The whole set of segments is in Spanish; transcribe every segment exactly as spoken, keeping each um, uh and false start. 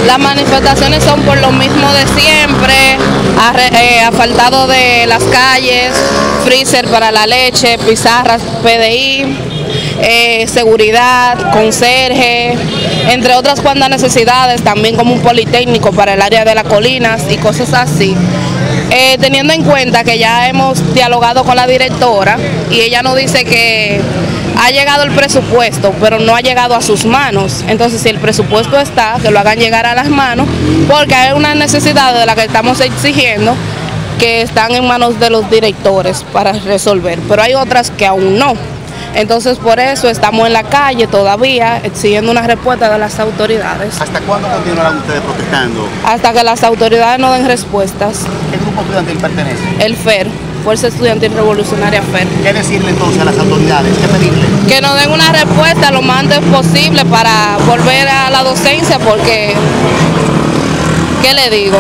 Las manifestaciones son por lo mismo de siempre, eh, asfaltado de las calles, freezer para la leche, pizarras P D I, eh, seguridad, conserje, entre otras cuantas necesidades, también como un politécnico para el área de las colinas y cosas así. Eh, teniendo en cuenta que ya hemos dialogado con la directora y ella nos dice que ha llegado el presupuesto, pero no ha llegado a sus manos. Entonces, si el presupuesto está, que lo hagan llegar a las manos, porque hay una necesidad de la que estamos exigiendo que están en manos de los directores para resolver, pero hay otras que aún no. Entonces, por eso estamos en la calle todavía exigiendo una respuesta de las autoridades. ¿Hasta cuándo continuarán ustedes protestando? Hasta que las autoridades nos den respuestas. ¿Qué grupo estudiantil pertenece? El F E R, Fuerza Estudiantil Revolucionaria F E R. ¿Qué decirle entonces a las autoridades? ¿Qué pedirle? Que nos den una respuesta lo más antes posible para volver a la docencia, porque, ¿qué le digo?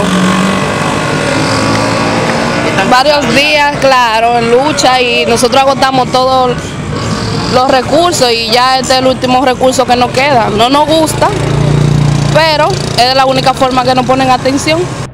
Varios días, claro, en lucha, y nosotros agotamos todos los recursos y ya este es el último recurso que nos queda. No nos gusta, pero es la única forma que nos ponen atención.